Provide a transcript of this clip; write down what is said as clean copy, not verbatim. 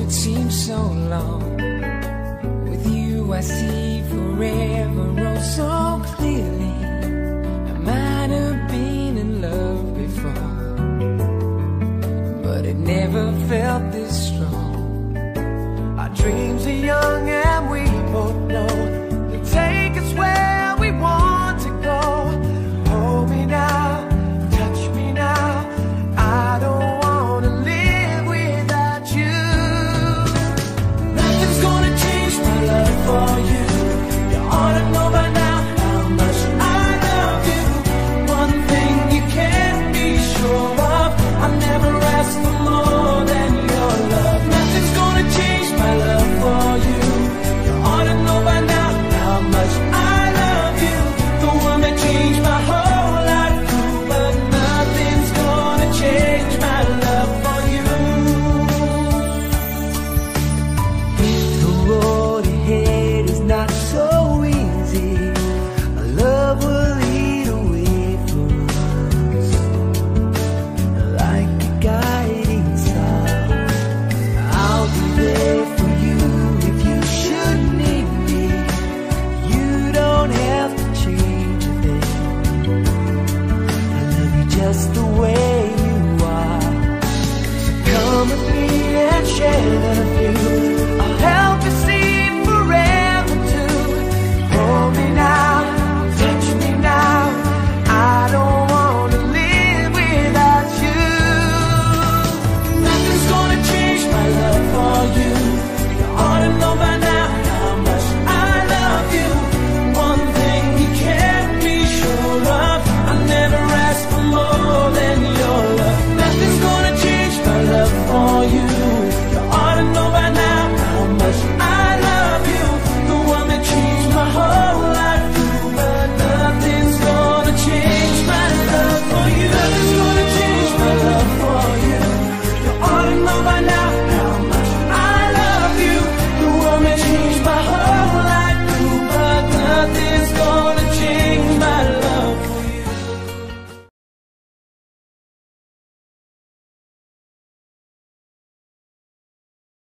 it seems so long. With you I see forever oh so clearly. I might have been in love before, but it never felt this strong. Our dreams are young and we both know they take us where we want to go. Hold me now, touch me now, I don't wanna live without you. Nothing's gonna change my love for you. You ought to know by now how much I love you. One thing you can't be sure of, I never ask for more than your love. Nothing's gonna change my love for you. You ought to know by now how much I love you. The one that changed my whole life through, but nothing's gonna change my love for you. The road ahead is not so easy. Our love will lead a way for us, like a guiding star. I'll be there for you if you should need me. You don't have to change a thing. I love you just the way you are. So come with me and share the view.